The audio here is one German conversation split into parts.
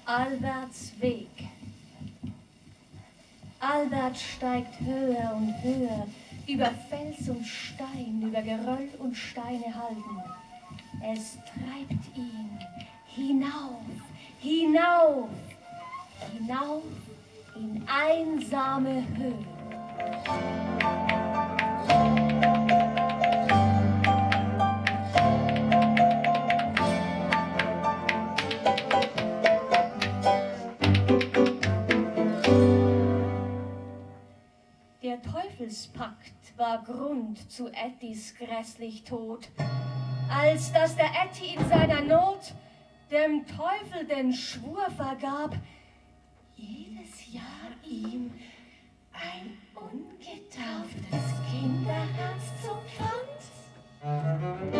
Alberts Weg. Albert steigt höher und höher, über Fels und Stein, über Geröll und Steine halten. Es treibt ihn hinauf, hinauf, hinauf in einsame Höhen. Der Teufelspakt war Grund zu Ettys grässlich Tod, als dass der Etty in seiner Not dem Teufel den Schwur vergab, jedes Jahr ihm ein ungetauftes Kinderherz zum Pfand.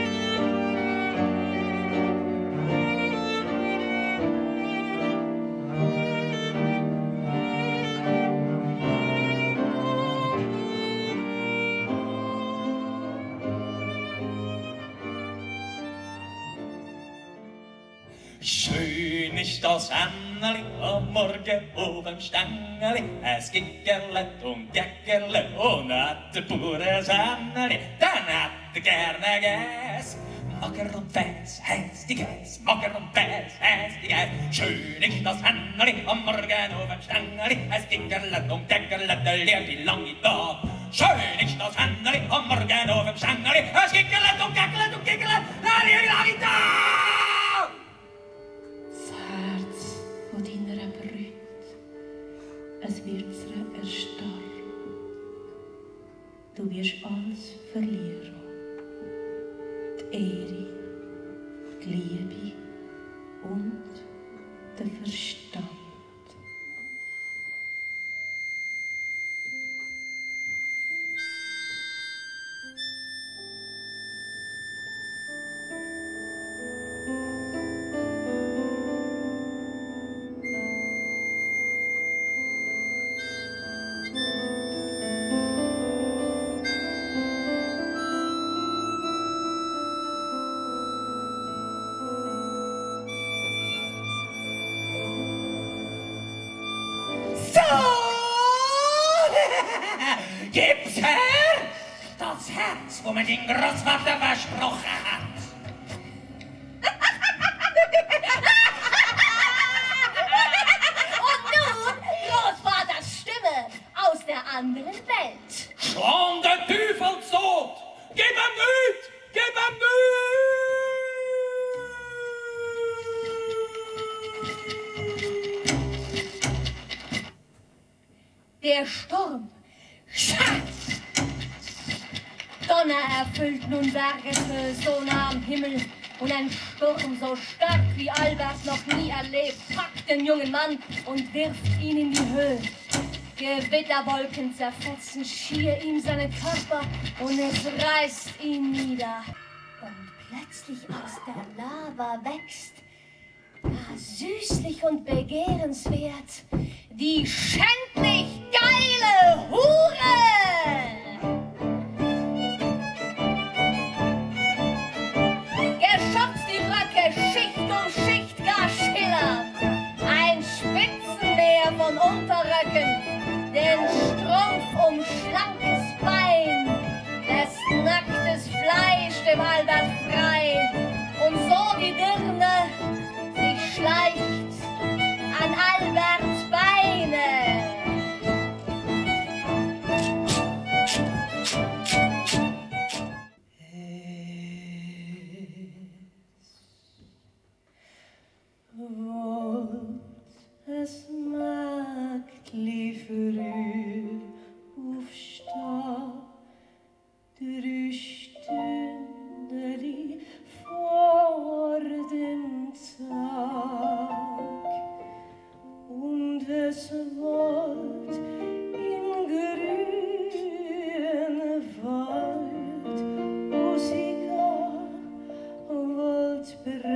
Schön ist das Anneli am Morgen oben Stängeli, es gickerlet und gäckerlet und hat der pures Anneli, dann hat er gerne Gäs. Mager und Fäs, heißt die Gäs, Mager und Fäs, heißt die Gäs. Schön ist das Anneli am Morgen oben Stängeli, es gickerlet und gäckerlet, der lehrt wie lang ich da. Schön ist das Anneli am Morgen oben Stängeli, es gickerlet und gäckerlet und gickerlet, der lehrt wie lang ich da. Es wird erstarren. Du wirst alles verlieren. Die Ehre, die Liebe und den Verstand. Gib's her! Das Herz, wo man den Großvater versprochen hat. Und nun Großvaters Stimme aus der anderen Welt. Schon der Teufelstod! Gib ihm nicht! Gib ihm nicht! Der Sturm. Schatz! Donner erfüllt nun Berge so nah am Himmel und ein Sturm so stark wie Albert noch nie erlebt, packt den jungen Mann und wirft ihn in die Höhe. Gewitterwolken zerfetzen schier ihm seinen Körper und es reißt ihn nieder. Und plötzlich aus der Lava wächst, süßlich und begehrenswert, die schändlich geile Hure! Geschotzt die Röcke Schicht um Schicht gar schillern, ein Spitzenmeer von Unterröcken, den Strumpf um schlankes Bein, lässt nacktes Fleisch dem Albert frei und so die Dirne sich schleicht an Alberts Beine. Es Magdli früh aufstehen, 3 Stündeli vor dem Tag. Und es wollt im grünen Wald, wo sie gar wollt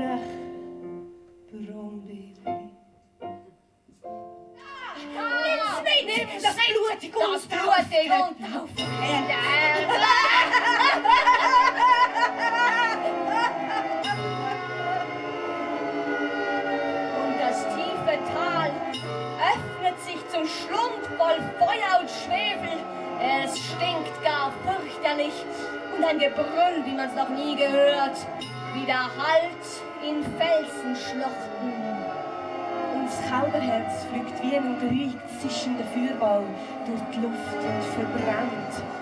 Brombeerli. Das blutig, das blutig. Und das Tier und ein Gebrüll, wie man's noch nie gehört, wie der Halt in Felsenschluchten. Und das Kauderherz fliegt wie ein glühend zischender Feuerball durch die Luft und verbrennt